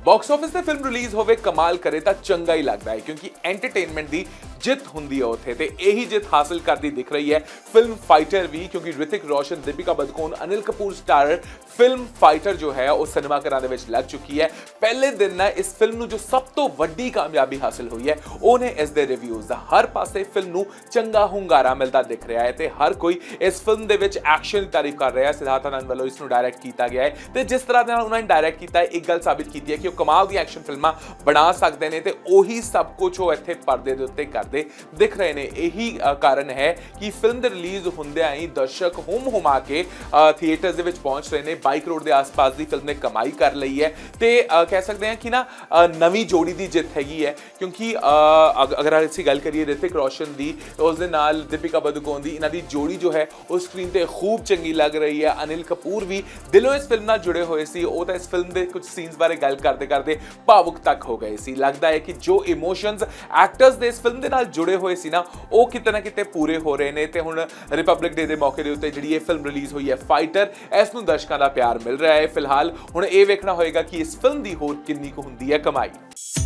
Box office ਤੇ film release ਹੋਵੇ ਕਮਾਲ ਕਰੇ ਤਾਂ ਚੰਗਾ ਹੀ ਲੱਗਦਾ ਹੈ ਕਿਉਂਕਿ ਐਂਟਰਟੇਨਮੈਂਟ ਦੀ ਜਿੱਤ ਹੁੰਦੀ ਹੈ ਉੱਥੇ ਤੇ ਇਹੀ ਜਿੱਤ ਹਾਸਲ ਕਰਦੀ ਦਿਖ ਰਹੀ ਹੈ ਫਿਲਮ ਫਾਈਟਰ ਵੀ ਕਿਉਂਕਿ Hrithik Roshan Deepika Padukone Anil Kapoor starrer film Fighter ਜੋ ਹੈ ਉਹ ਸਿਨੇਮਾ ਘਰਾਂ ਦੇ ਵਿੱਚ ਲੱਗ ਚੁੱਕੀ ਹੈ। ਪਹਿਲੇ ਦਿਨ ਨਾ ਇਸ ਫਿਲਮ ਨੂੰ ਜੋ ਸਭ ਤੋਂ ਵੱਡੀ ਕਾਮਯਾਬੀ ਹਾਸਲ ਹੋਈ ਹੈ ਉਹ ਨੇ ਇਸ ਦੇ ਰਿਵਿਊਜ਼ ਦਾ। ਹਰ ਪਾਸੇ ਫਿਲਮ ਨੂੰ ਚੰਗਾ ਹੁੰਗਾਰਾ ਮਿਲਦਾ ਦਿਖ ਰਿਹਾ ਹੈ ਤੇ ਹਰ ਕੋਈ ਇਸ ਫਿਲਮ ਦੇ ਵਿੱਚ ਐਕਸ਼ਨ ਦੀ ਤਾਰੀਫ ਕਰ ਰਿਹਾ ਹੈ। ਸਿਧਾਰਥ ਆਨੰਦ ਵੱਲੋਂ ਇਸ ਨੂੰ ਡਾਇਰੈਕਟ ਕੀਤਾ ਗਿਆ ਹੈ ਤੇ ਜਿਸ ਤਰ੍ਹਾਂ ਦੇ ਨਾਲ ਉਹਨਾਂ ਨੇ ਡਾਇਰੈਕਟ ਕੀਤਾ ਹੈ ਇੱਕ ਗੱਲ ਸਾਬਿਤ ਕੀਤੀ ਹੈ ਕਿ ਉਹ ਕਮਾਲ ਦੀ ਐਕਸ਼ਨ ਫਿਲਮਾਂ ਬਣਾ ਸਕਦੇ ਨੇ ਤੇ ਉਹੀ ਸਭ ਕੁਝ ਉਹ ਇੱਥੇ ਪਰਦੇ ਦੇ ਉੱਤੇ ਕਰਦੇ ਦਿਖ ਰਹੇ ਨੇ। ਇਹੀ ਕਾਰਨ ਹੈ ਕਿ ਫਿਲਮ ਦੇ ਰਿਲੀਜ਼ ਹੁੰਦਿਆਂ ਹੀ ਦਰਸ਼ਕ ਹੁਮਾ ਕੇ ਥੀਏਟਰਸ ਦੇ ਵਿੱਚ ਪਹੁੰਚ ਰਹੇ ਨੇ। 22 ਕਰੋੜ ਦੇ ਆਸ-ਪਾਸ ਦੀ ਫਿਲਮ ਨੇ ਕਮਾਈ ਕਰ ਲਈ ਹੈ ਤੇ ਕਹਿ ਸਕਦੇ ਹਾਂ ਕਿ ਨਾ ਨਵੀਂ ਜੋੜੀ ਦੀ ਜਿੱਤ ਹੈਗੀ ਹੈ ਕਿਉਂਕਿ ਅਗਰ ਅਸੀਂ ਗੱਲ ਕਰੀਏ ਰਿਤਿਕ ਰੋਸ਼ਨ ਦੀ ਉਸ ਦੇ ਨਾਲ ਦੀਪਿਕਾ ਪਾਦੂਕੋਣ ਦੀ ਇਹਨਾਂ ਦੀ ਜੋੜੀ ਜੋ ਹੈ ਉਹ ਸਕਰੀਨ ਤੇ ਖੂਬ ਚੰਗੀ ਲੱਗ ਰਹੀ ਹੈ। ਅਨਿਲ ਕਪੂਰ ਵੀ ਦਿਲੋਂ ਇਸ ਫਿਲਮ ਨਾਲ ਜੁੜੇ ਹੋਏ ਸੀ। ਉਹ ਤਾਂ ਇਸ ਫਿਲਮ ਦੇ ਕੁਝ ਸੀਨਸ ਬਾਰੇ ਗੱਲ ਕਰਦੇ ਕਰਦੇ ਭਾਵੁਕ ਤੱਕ ਹੋ ਗਏ ਸੀ। ਲੱਗਦਾ ਹੈ ਕਿ ਜੋ ਇਮੋਸ਼ਨਸ ਐਕਟਰਸ ਦੇ ਇਸ ਫਿਲਮ ਦੇ ਨਾਲ ਜੁੜੇ ਹੋਏ ਸੀ ਨਾ ਉਹ ਕਿਤੇ ਨਾ ਕਿਤੇ ਪੂਰੇ ਹੋ ਰਹੇ ਨੇ ਤੇ ਹੁਣ ਰਿਪਬਲਿਕ ਡੇ ਦੇ ਮੌਕੇ ਦੇ ਉੱਤੇ ਜਿਹੜੀ ਇਹ ਫਿਲਮ ਰਿਲੀਜ਼ ਹੋਈ ਹੈ ਫਾਈਟਰ ਇਸ ਨੂੰ ਦਰਸ਼ਕਾਂ ਦਾ ਪਿਆਰ ਮਿਲ ਰਿਹਾ ਹੈ। ਫਿਲਹਾਲ ਹੁਣ ਇਹ ਵੇਖਣਾ ਹੋਏਗਾ ਕਿ ਇਸ ਫਿਲਮ ਦੀ ਹੋਰ ਕਿੰਨੀ ਕੁ ਹੁੰਦੀ ਹੈ ਕਮਾਈ।